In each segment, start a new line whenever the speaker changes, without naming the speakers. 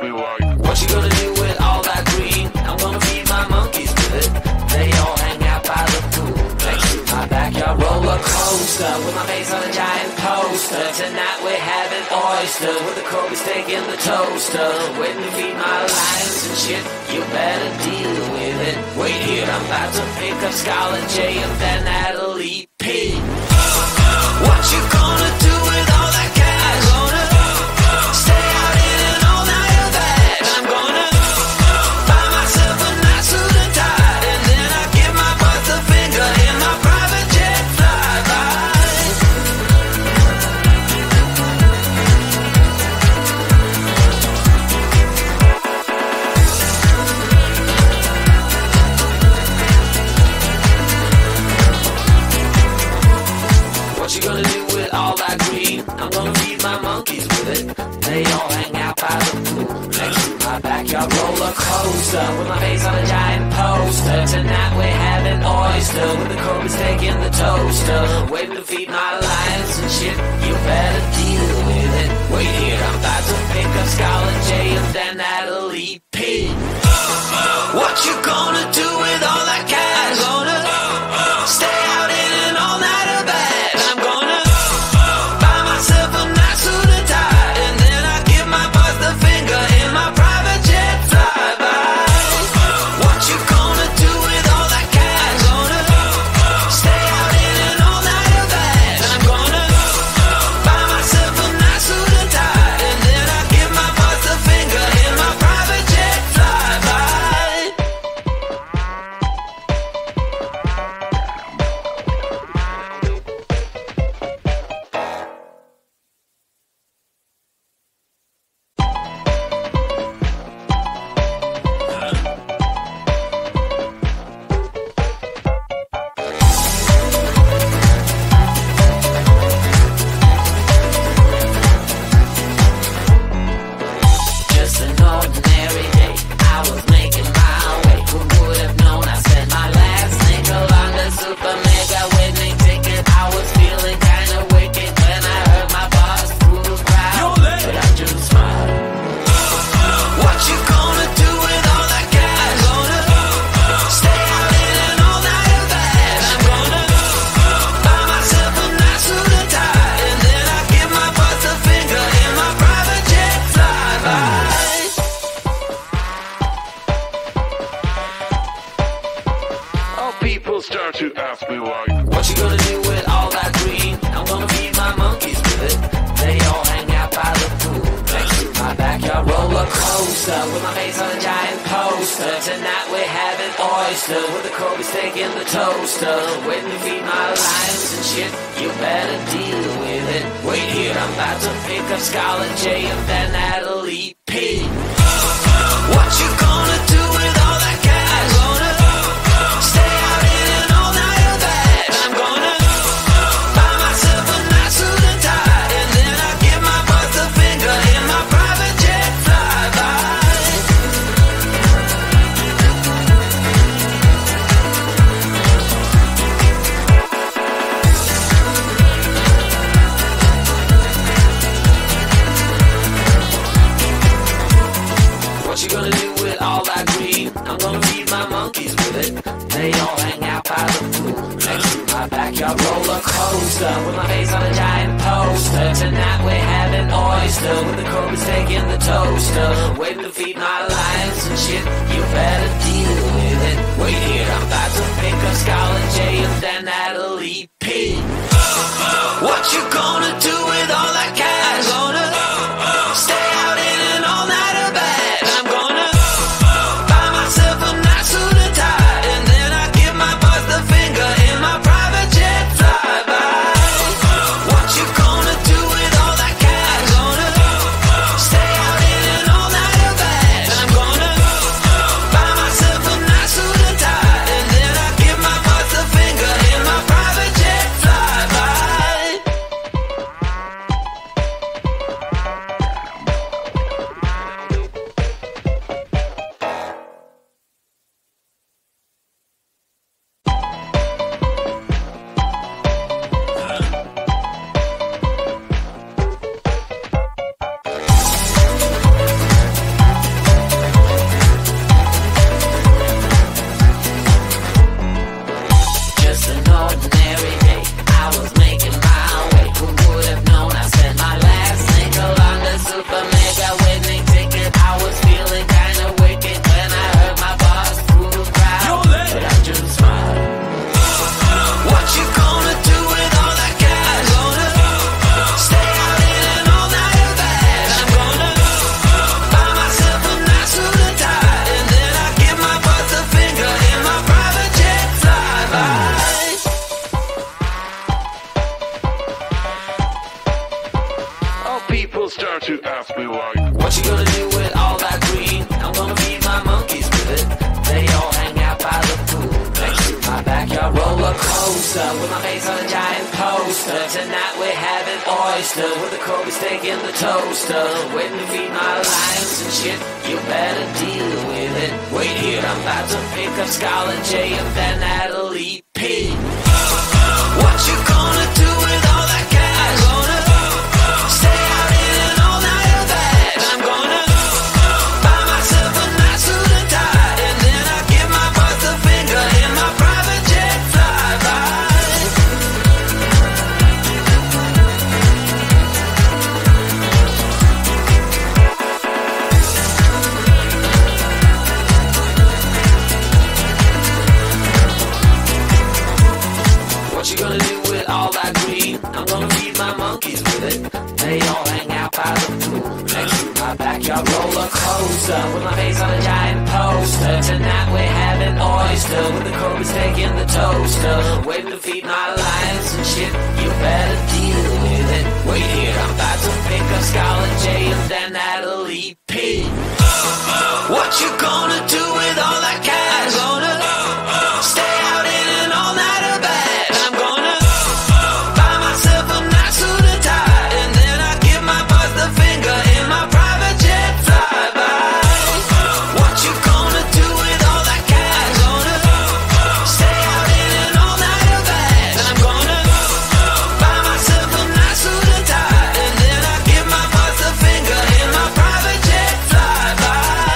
me like,
what you gonna do with all that green? I'm gonna feed my monkeys with it. They all hang out by the pool next to my backyard roller coaster, with my face on a giant poster. Tonight we're having oysters with the Kobe steak in the toaster. Waiting to feed my lions and shit, you better deal with it. Wait here, I'm about to pick up Scarlet J and then Natalie P. What you gonna do with all that cash? Gonna stay out in an all-nighter bag. I'm gonna buy myself a nice suit and tie, and then I give my butt the finger in my private jet flyby. What you gonna do with all that green? I'm gonna feed my monkeys with it. They all hang out by the pool next to my backyard roller coaster, with my face on a giant poster. Tonight we're having oyster with the Kobe steak in the toaster. Waiting to feed my lions and shit, you better deal with it. Wait here, I'm about to pick up Scarlet J and then Natalie P. What you gonna do with all that cash? Gonna stay out in an all-nighter bag. I'm gonna buy myself a nice suit and tie, and then I give my boss the finger in my private jet flyby. What you gonna do with all that cash? Gonna stay out in an all-nighter bag. I'm gonna buy myself a nice suit and tie, and then I give my boss the finger in my private jet flyby. Just an ordinary day, I was making my way. Who would have known I spent my last nickel on the super mega winning ticket? I was feeling kinda wicked when I heard my boss through the crowd, but I just smiled. What you gonna do with all that cash? Gonna stay out in an all-nighter bag. I'm gonna buy myself a nice suit and tie, and then I give my boss the finger in my private jet flyby.
people start to ask me like,
what you gonna do with all that green? I'm gonna feed my monkeys with it. They all hang out by the pool next to my backyard roller coaster, with my face on a giant poster. Tonight we're having oyster with the Kobe steak in the toaster. Waiting to feed my lions and shit, you better deal with it. Wait here, I'm about to pick up Scarlet J and then Natalie P. What you gonna do with all that cash? Gonna stay out in an all-nighter bag. I'm gonna buy myself a nice suit and tie, and then I give my boss the finger in my private jet flyby. What you gonna do with all that green? I'm gonna feed my monkeys with it. They all hang out by the pool next to my backyard roller coaster, with my face on a giant poster. Tonight we're having oyster with the Kobe steak in the toaster. Waiting to feed my lions and shit, you better deal with it. Wait here, I'm about to pick up Scarlet J and then Natalie P. What you gonna do with all that cash? Gonna stay out in an all-nighter bag. I'm gonna buy myself a nice suit and tie, and then I give my boss the finger in my private jet flyby. What you gonna do with all that cash? Gonna stay out in an all-nighter bag. I'm gonna buy myself a nice suit and tie, and then I give my boss the finger in my private jet flyby.
ask me like,
what you gonna do with all that green? I'm gonna feed my monkeys with it. They all hang out by the pool next to my backyard roller coaster with my face on a giant poster. Tonight we're having oyster with the Kobe steak in the toaster. Waiting to feed my lions and shit. You better deal with it. Wait here, I'm about to pick up Scarlett J and then Natalie P. What you gonna do with all that cash? Gonna stay out in an all-nighter bag. I'm gonna buy myself a nice suit and tie, and then I give my boss the finger in my private jet flyby. What you gonna do with all that green? I'm gonna feed my monkeys with it. They all hang out by the pool next to my backyard roller coaster with my face on a giant poster. Tonight we're having oyster with the Kobe steak in the toaster. Waiting to feed my lions and shit. You better deal with it. Wait here, I'm about to pick up Scarlett J and then Natalie P. What you gonna do with all that cash? Gonna stay out in an all-nighter bag. I'm gonna buy myself a nice suit and tie, and then I give my boss the finger in my private jet flyby. What you gonna do with all that cash? Gonna stay out in an all-nighter bag. I'm gonna buy myself a nice suit and tie, and then I give my boss the finger in my private jet flyby.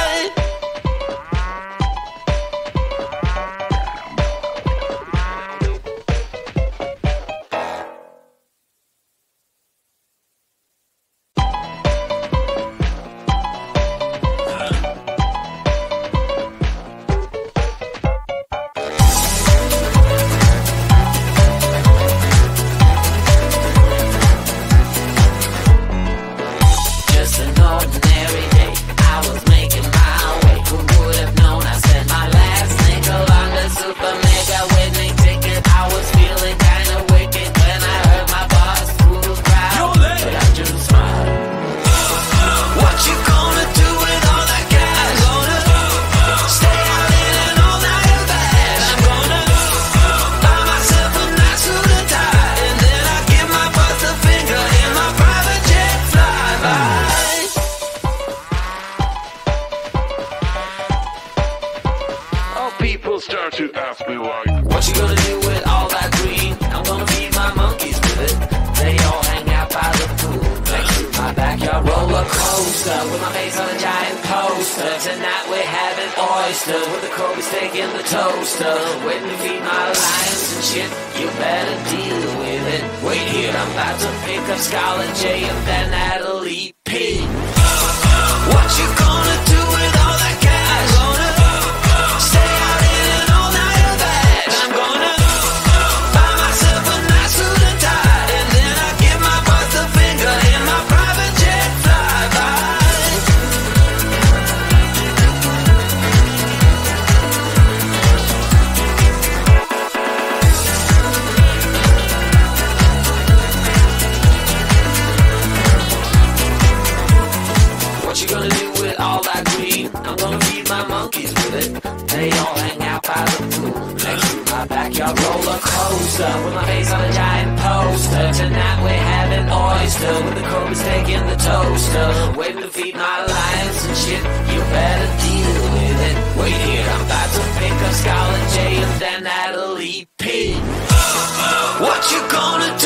Just an ordinary day, I was making my way. Who would have known I spent my last nickel on the super mega winning ticket? I was feeling kinda wicked when I heard my boss through the crowd, but I just smiled. What you gonna do with all that cash? Gonna stay out in an all-nighter bag. I'm gonna buy myself a nice suit and tie, and then I give my boss the finger in my private jet flyby.
oh, people start to ask me like,
What you gonna do with all that green? I'm gonna feed my monkeys with it. They all hang out by the pool next to my backyard roller coaster with my face on a giant poster. Tonight we're having oyster with the Kobe steak in the toaster. Waiting to feed my lions and shit. You better deal with it. Wait here, I'm about to pick up Scarlett J and then Natalie P. What you gonna do with all that cash? Gonna stay out in an all-nighter bag. I'm gonna buy myself a nice suit and tie, and then I give my boss the finger in my private jet flyby. What you gonna do with all that green? I'm gonna feed my monkeys with it. They all hang out by the pool next to my backyard roller coaster with my face on a giant poster. Tonight we're having oyster with the Kobe steak in the toaster. Waiting to feed my lions and shit. You better deal with it. Wait here, I'm about to pick up Scarlett J and then Natalie P. What you gonna